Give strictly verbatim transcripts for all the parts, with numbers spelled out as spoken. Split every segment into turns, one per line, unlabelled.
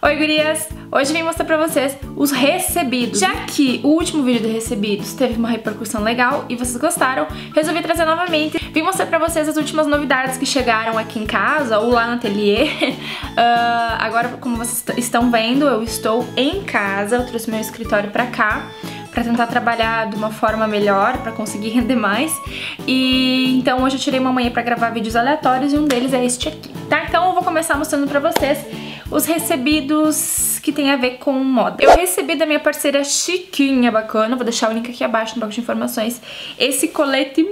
Oi, gurias! Hoje eu vim mostrar pra vocês os recebidos. Já que o último vídeo de recebidos teve uma repercussão legal e vocês gostaram, resolvi trazer novamente. Vim mostrar pra vocês as últimas novidades que chegaram aqui em casa ou lá no ateliê. uh, agora, como vocês estão vendo, eu estou em casa, eu trouxe meu escritório pra cá pra tentar trabalhar de uma forma melhor, pra conseguir render mais. E então hoje eu tirei uma manhã pra gravar vídeos aleatórios e um deles é este aqui, tá? Então eu vou começar mostrando pra vocês os recebidos que tem a ver com moda. Eu recebi da minha parceira Chiquinha Bacana, vou deixar o link aqui abaixo no box de informações, esse colete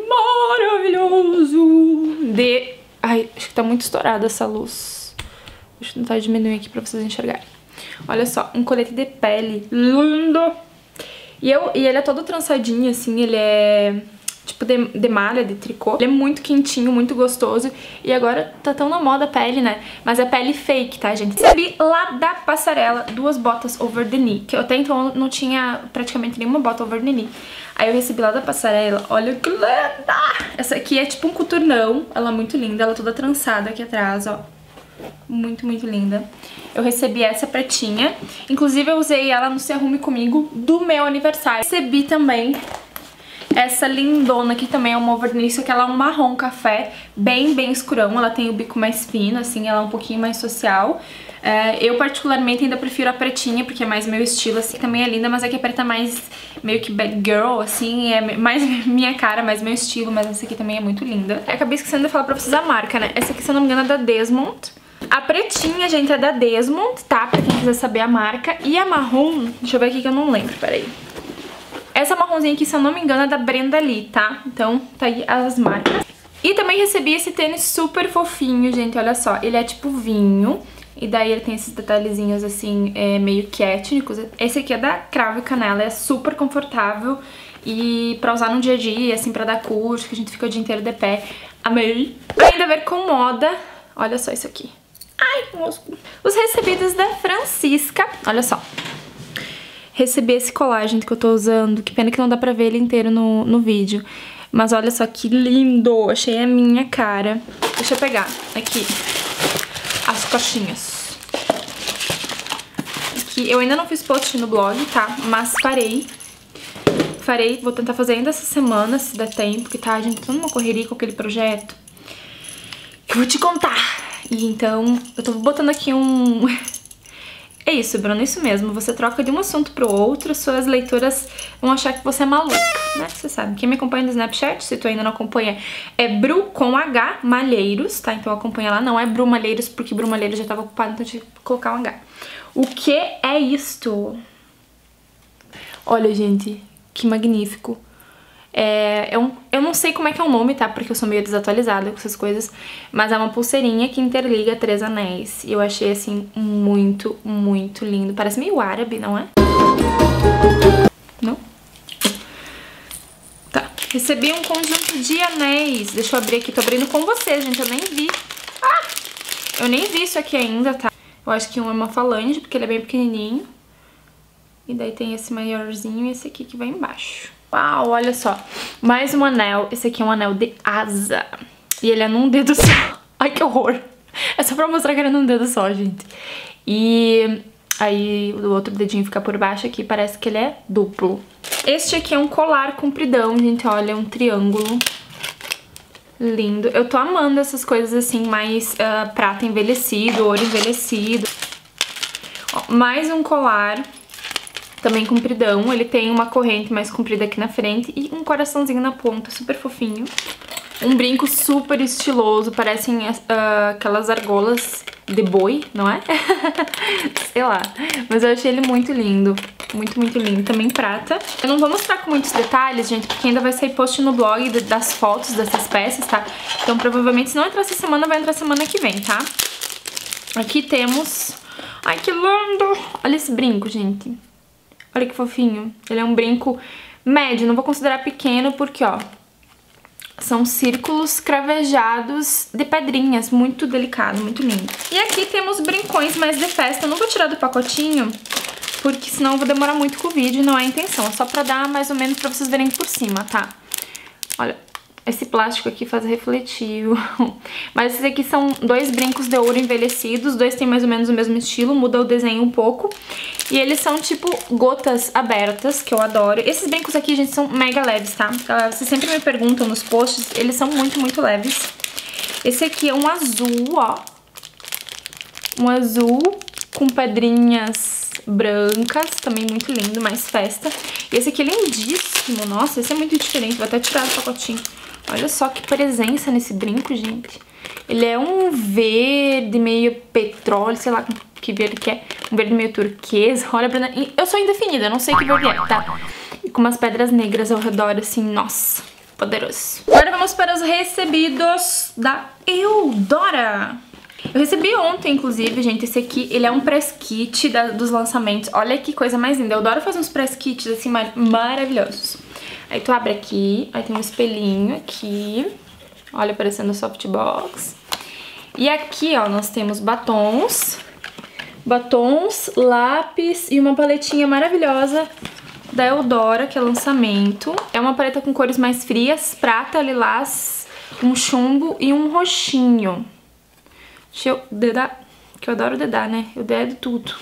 maravilhoso de... Ai, acho que tá muito estourada essa luz. Deixa eu tentar diminuir aqui pra vocês enxergarem. Olha só, um colete de pele lindo! E, eu, e ele é todo trançadinho, assim, ele é tipo de, de malha, de tricô. Ele é muito quentinho, muito gostoso. E agora tá tão na moda a pele, né? Mas é pele fake, tá, gente? Recebi lá da Passarela duas botas over the knee, que eu até então não tinha praticamente nenhuma bota over the knee. Aí eu recebi lá da Passarela, olha que linda! Essa aqui é tipo um coturnão, ela é muito linda, ela é toda trançada aqui atrás, ó. Muito, muito linda. Eu recebi essa pretinha. Inclusive eu usei ela no Se Arrume Comigo do meu aniversário. Recebi também essa lindona, que também é uma overknee, só que ela é um marrom café, bem, bem escurão. Ela tem o bico mais fino, assim, ela é um pouquinho mais social. É, eu particularmente ainda prefiro a pretinha, porque é mais meu estilo, assim. Também é linda, mas aqui a preta é mais meio que bad girl, assim, é mais minha cara, mais meu estilo, mas essa aqui também é muito linda. Eu acabei esquecendo de falar pra vocês a marca, né? Essa aqui, se eu não me engano, é da Desmond. A pretinha, gente, é da Desmond, tá? Pra quem quiser saber a marca. E a marrom, deixa eu ver aqui que eu não lembro, peraí. Essa marronzinha aqui, se eu não me engano, é da Brenda Lee, tá? Então, tá aí as marcas. E também recebi esse tênis super fofinho, gente, olha só. Ele é tipo vinho, e daí ele tem esses detalhezinhos, assim, é, meio que étnicos. Esse aqui é da Cravo e Canela, é super confortável. E pra usar no dia a dia, assim, pra dar curso, que a gente fica o dia inteiro de pé. Amei! Ainda a ver com moda, olha só isso aqui. Ai, mosco. Os recebidos da Francisca. Olha só. Recebi esse colar, gente, que eu tô usando. Que pena que não dá pra ver ele inteiro no, no vídeo. Mas olha só que lindo. Achei a minha cara. Deixa eu pegar aqui as caixinhas. Aqui, eu ainda não fiz post no blog, tá? Mas farei. Farei, vou tentar fazer ainda essa semana, se der tempo. Que tá, gente, tô numa correria com aquele projeto que eu vou te contar. E então, eu tô botando aqui um... É isso, Bruno, isso mesmo. Você troca de um assunto pro outro, suas leitoras vão achar que você é maluca, né? Você sabe. Quem me acompanha no Snapchat, se tu ainda não acompanha, é Bru com H Malheiros, tá? Então acompanha lá. Não é Bru Malheiros, porque Bru Malheiros já tava ocupado, então eu tive que colocar um H. O que é isto? Olha, gente, que magnífico. É, é um, eu não sei como é que é o nome, tá? Porque eu sou meio desatualizada com essas coisas. Mas é uma pulseirinha que interliga três anéis. E eu achei, assim, muito, muito lindo. Parece meio árabe, não é? Não? Tá. Recebi um conjunto de anéis. Deixa eu abrir aqui. Tô abrindo com vocês, gente. Eu nem vi. Ah! Eu nem vi isso aqui ainda, tá? Eu acho que um é uma falange, porque ele é bem pequenininho. E daí tem esse maiorzinho e esse aqui que vai embaixo. Uau, olha só. Mais um anel. Esse aqui é um anel de asa. E ele é num dedo só. Ai, que horror. É só pra mostrar que ele é num dedo só, gente. E aí o outro dedinho fica por baixo aqui. Parece que ele é duplo. Este aqui é um colar compridão, gente. Olha, é um triângulo. Lindo. Eu tô amando essas coisas assim, mais uh, prata envelhecido, ouro envelhecido. Ó, mais um colar. Também compridão, ele tem uma corrente mais comprida aqui na frente e um coraçãozinho na ponta, super fofinho. Um brinco super estiloso, parecem uh, aquelas argolas de boi, não é? Sei lá, mas eu achei ele muito lindo, muito, muito lindo. Também prata. Eu não vou mostrar com muitos detalhes, gente, porque ainda vai sair post no blog das fotos dessas peças, tá? Então provavelmente se não entrar essa semana, vai entrar semana que vem, tá? Aqui temos... Ai, que lindo! Olha esse brinco, gente. Olha que fofinho. Ele é um brinco médio, não vou considerar pequeno porque, ó, são círculos cravejados de pedrinhas. Muito delicado, muito lindo. E aqui temos brincões mais de festa. Eu não vou tirar do pacotinho, porque senão eu vou demorar muito com o vídeo, não é a intenção. É só pra dar mais ou menos pra vocês verem por cima, tá? Olha, Esse plástico aqui faz refletir. Mas esses aqui são dois brincos de ouro envelhecidos. Dois tem mais ou menos o mesmo estilo, muda o desenho um pouco. E eles são tipo gotas abertas, que eu adoro. Esses brincos aqui, gente, são mega leves, tá? Vocês sempre me perguntam nos posts, eles são muito, muito leves. Esse aqui é um azul, ó. Um azul com pedrinhas brancas, também muito lindo, mais festa. E esse aqui é lindíssimo, nossa, esse é muito diferente, vou até tirar do pacotinho. Olha só que presença nesse brinco, gente. Ele é um verde meio petróleo, sei lá que verde que é. Um verde meio turquesa. Olha, Bruna, eu sou indefinida, eu não sei que verde é, tá? E com umas pedras negras ao redor, assim, nossa, poderoso. Agora vamos para os recebidos da Eudora. Eu recebi ontem, inclusive, gente, esse aqui, ele é um press kit da, dos lançamentos. Olha que coisa mais linda. Eu adoro fazer uns press kits, assim, mar maravilhosos. Aí tu abre aqui, aí tem um espelhinho aqui. Olha, parecendo softbox. E aqui, ó, nós temos batons. Batons, lápis e uma paletinha maravilhosa da Eudora, que é lançamento. É uma paleta com cores mais frias, prata, lilás, um chumbo e um roxinho. Deixa eu dedar, que eu adoro dedar, né? Eu dedo tudo.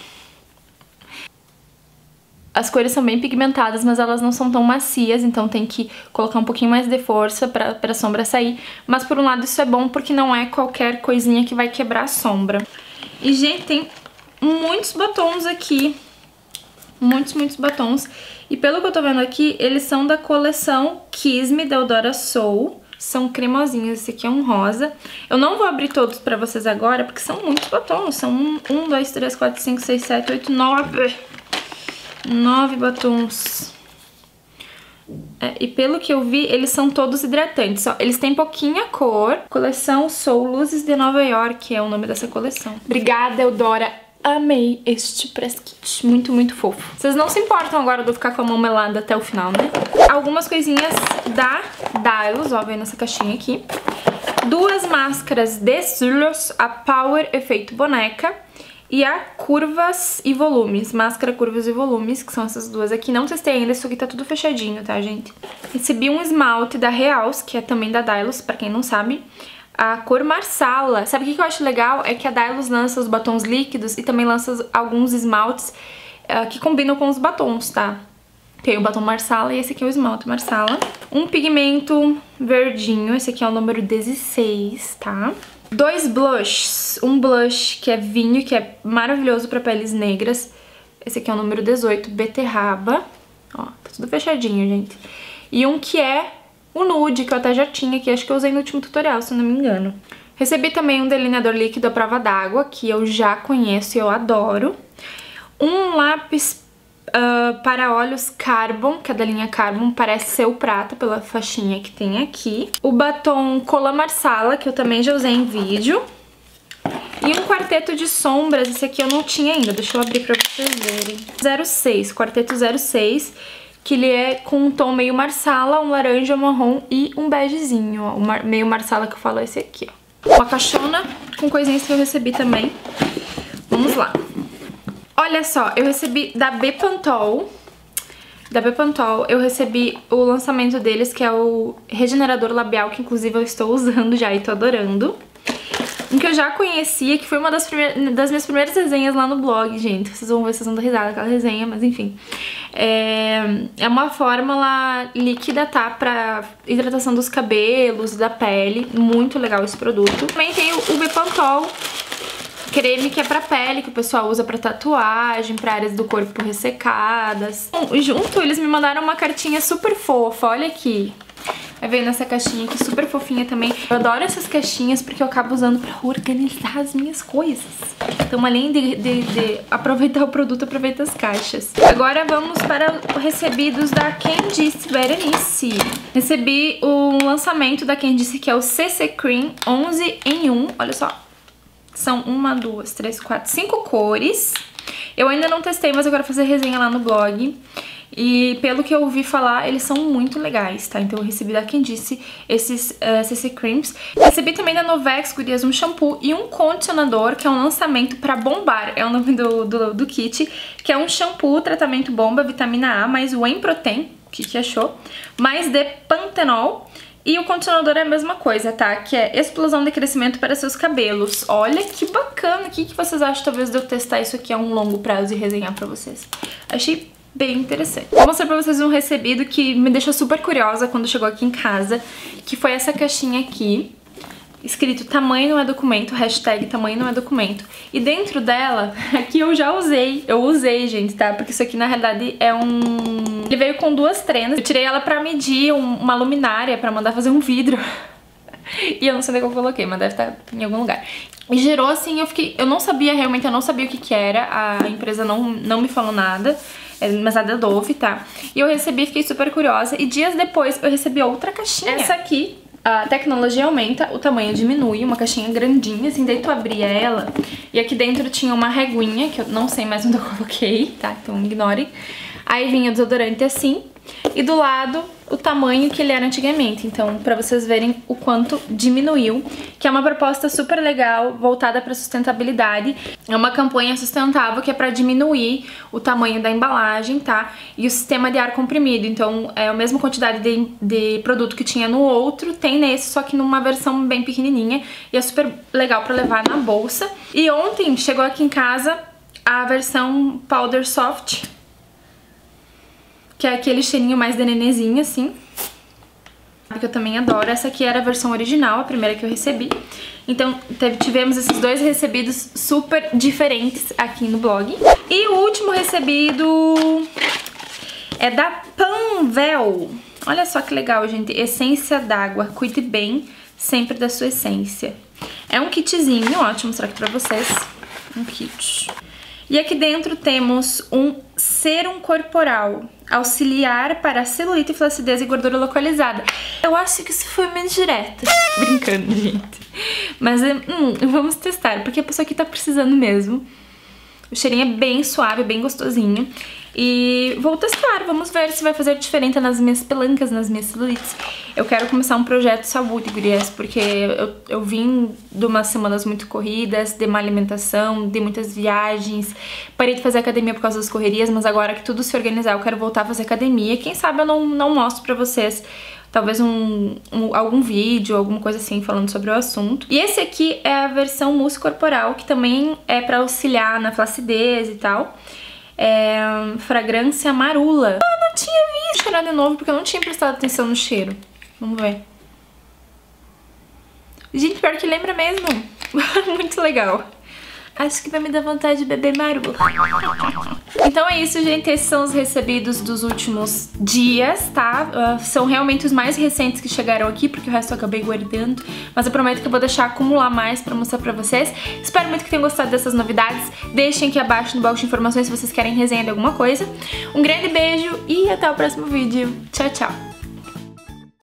As cores são bem pigmentadas, mas elas não são tão macias, então tem que colocar um pouquinho mais de força pra, pra sombra sair. Mas por um lado isso é bom, porque não é qualquer coisinha que vai quebrar a sombra. E, gente, tem muitos batons aqui. Muitos, muitos batons. E pelo que eu tô vendo aqui, eles são da coleção Kiss Me, da Eudora Soul. São cremosinhos, esse aqui é um rosa. Eu não vou abrir todos pra vocês agora, porque são muitos batons. São um, dois, três, quatro, cinco, seis, sete, oito, nove. Nove batons. É, e pelo que eu vi, eles são todos hidratantes. Ó, eles têm pouquinha cor. Coleção Soul Luzes de Nova York é o nome dessa coleção. Obrigada, Eudora. Amei este press kit. Muito, muito fofo. Vocês não se importam agora de eu ficar com a mão melada até o final, né? Algumas coisinhas da Dylos, ó, vem nessa caixinha aqui. Duas máscaras de cílios, a Power Efeito Boneca e a Curvas e Volumes. Máscara Curvas e Volumes, que são essas duas aqui. Não testei ainda, isso aqui tá tudo fechadinho, tá, gente? Recebi um esmalte da Reals, que é também da Dylos, pra quem não sabe. A cor Marsala. Sabe o que eu acho legal? É que a Dylos lança os batons líquidos e também lança alguns esmaltes uh, que combinam com os batons, tá? Tem o batom Marsala e esse aqui é o esmalte Marsala. Um pigmento verdinho, esse aqui é o número dezesseis, tá? Dois blushes. Um blush que é vinho, que é maravilhoso pra peles negras. Esse aqui é o número dezoito, beterraba. Ó, tá tudo fechadinho, gente. E um que é o nude, que eu até já tinha, que acho que eu usei no último tutorial, se eu não me engano. Recebi também um delineador líquido à prova d'água, que eu já conheço e eu adoro. Um lápis uh, para olhos Carbon, que é da linha Carbon, parece ser o prata pela faixinha que tem aqui. O batom Cola Marsala, que eu também já usei em vídeo. E um quarteto de sombras, esse aqui eu não tinha ainda, deixa eu abrir pra vocês verem. zero seis, quarteto zero seis. Que ele é com um tom meio marsala, um laranja, marrom e um begezinho, ó. O mar, meio marsala que eu falo é esse aqui, ó. Uma caixona com coisinhas que eu recebi também. Vamos lá. Olha só, eu recebi da Bepantol. Da Bepantol, eu recebi o lançamento deles, que é o regenerador labial, que inclusive eu estou usando já e tô adorando. Um que eu já conhecia, que foi uma das, das minhas primeiras resenhas lá no blog, gente. Vocês vão ver, vocês vão dar risada aquela resenha, mas enfim. É, é uma fórmula líquida, tá? Pra hidratação dos cabelos, da pele. Muito legal esse produto. Também tem o, o Bepantol creme, que é pra pele, que o pessoal usa pra tatuagem, pra áreas do corpo ressecadas. Bom, junto, eles me mandaram uma cartinha super fofa, olha aqui. Vai ver nessa caixinha aqui, super fofinha também. Eu adoro essas caixinhas porque eu acabo usando pra organizar as minhas coisas. Então, além de, de, de aproveitar o produto, aproveita as caixas. Agora vamos para os recebidos da Candice Berenice. Recebi o lançamento da Candice, que é o C C Cream onze em um. Olha só. São uma, duas, três, quatro, cinco cores. Eu ainda não testei, mas eu quero fazer resenha lá no blog. E pelo que eu ouvi falar, eles são muito legais, tá? Então eu recebi da Candice esses uh, C C Creams. Recebi também da Novex, gurias, um shampoo e um condicionador, que é um lançamento pra bombar. É o nome do, do, do kit, que é um shampoo, tratamento bomba, vitamina A, mais whey protein, o que que achou? Mais de pantenol, E o condicionador é a mesma coisa, tá? Que é explosão de crescimento para seus cabelos. Olha que bacana. O que, que vocês acham, talvez, de eu testar isso aqui a um longo prazo e resenhar pra vocês? Achei bem interessante. Vou mostrar pra vocês um recebido que me deixou super curiosa quando chegou aqui em casa, que foi essa caixinha aqui, escrito tamanho não é documento, hashtag tamanho não é documento. E dentro dela, aqui eu já usei, eu usei, gente, tá? Porque isso aqui na realidade é um... Ele veio com duas trenas, eu tirei ela pra medir um, uma luminária pra mandar fazer um vidro. E eu não sei onde é que eu coloquei, mas deve estar em algum lugar. E gerou assim, eu fiquei... Eu não sabia, realmente, eu não sabia o que que era, a empresa não, não me falou nada, mas é da Dove, tá? E eu recebi, fiquei super curiosa, e dias depois eu recebi outra caixinha. Essa aqui, a tecnologia aumenta, o tamanho diminui, uma caixinha grandinha, assim, daí tu abria ela, e aqui dentro tinha uma reguinha, que eu não sei mais onde eu coloquei, tá? Então ignorem. Aí vinha o desodorante assim, e do lado o tamanho que ele era antigamente, então pra vocês verem o quanto diminuiu, que é uma proposta super legal, voltada pra sustentabilidade. É uma campanha sustentável que é pra diminuir o tamanho da embalagem, tá? E o sistema de ar comprimido, então é a mesma quantidade de, de produto que tinha no outro, tem nesse, só que numa versão bem pequenininha, e é super legal pra levar na bolsa. E ontem chegou aqui em casa a versão Powder Soft, que é aquele cheirinho mais de nenezinho, assim, que eu também adoro. Essa aqui era a versão original, a primeira que eu recebi. Então teve, tivemos esses dois recebidos super diferentes aqui no blog. E o último recebido é da Panvel. Olha só que legal, gente. Essência d'água. Cuide bem sempre da sua essência. É um kitzinho, ó, deixa eu mostrar aqui pra vocês. Um kit. E aqui dentro temos um sérum corporal, auxiliar para celulite, flacidez e gordura localizada. Eu acho que isso foi uma indireta. Brincando, gente. Mas hum, vamos testar, porque a pessoa aqui tá precisando mesmo. O cheirinho é bem suave, bem gostosinho. E vou testar, vamos ver se vai fazer diferença nas minhas pelancas, nas minhas celulites. Eu quero começar um projeto de saúde, gurias, porque eu, eu vim de umas semanas muito corridas, de má alimentação, de muitas viagens. Parei de fazer academia por causa das correrias, mas agora que tudo se organizar, eu quero voltar a fazer academia. Quem sabe eu não, não mostro pra vocês, talvez um, um, algum vídeo, alguma coisa assim, falando sobre o assunto. E esse aqui é a versão mousse corporal, que também é pra auxiliar na flacidez e tal. É fragrância marula. Ah, não tinha visto. Vou cheirar de novo porque eu não tinha prestado atenção no cheiro. Vamos ver. Gente, pior que lembra mesmo. Muito legal. Acho que vai me dar vontade de beber marula. Então é isso, gente. Esses são os recebidos dos últimos dias, tá? Uh, são realmente os mais recentes que chegaram aqui, porque o resto eu acabei guardando. Mas eu prometo que eu vou deixar acumular mais pra mostrar pra vocês. Espero muito que tenham gostado dessas novidades. Deixem aqui abaixo no box de informações se vocês querem resenha de alguma coisa. Um grande beijo e até o próximo vídeo. Tchau, tchau!